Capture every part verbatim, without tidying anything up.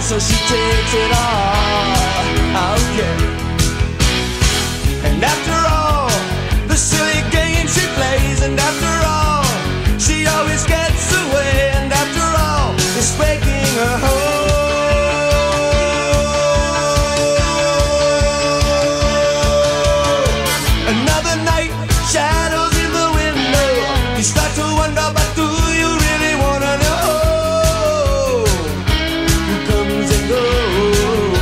so she takes it all. Okay. And after all, the silly game she plays, and after all, she always gets away, and after all, it's breaking her home. Another night, shadows in the window. You start to wonder, but do you really wanna know who comes and goes?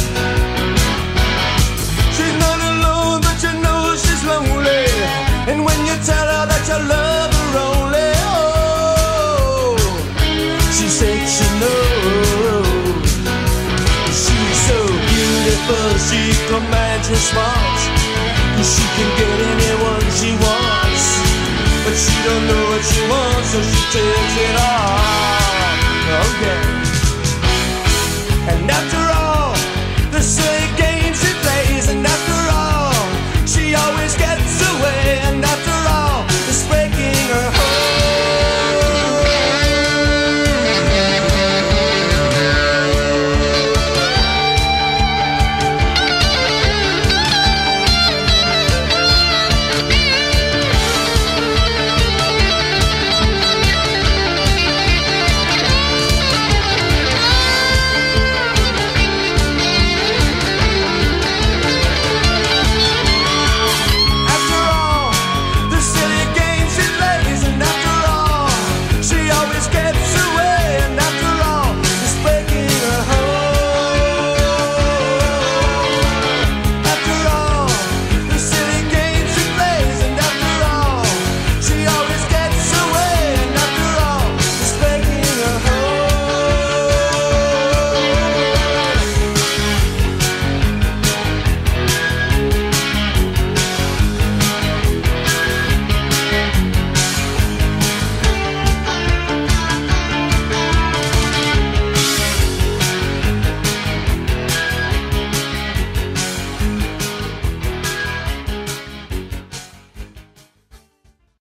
She's not alone, but you know she's lonely. And when you tell her that you love her only, oh, she says she knows. She's so beautiful, she commands response. She can get anyone she wants, but she don't know what she wants, so she takes it all. Okay. And after all, the silly game she plays, and after all, she always gets away, and after all, it's breaking her heart. Gets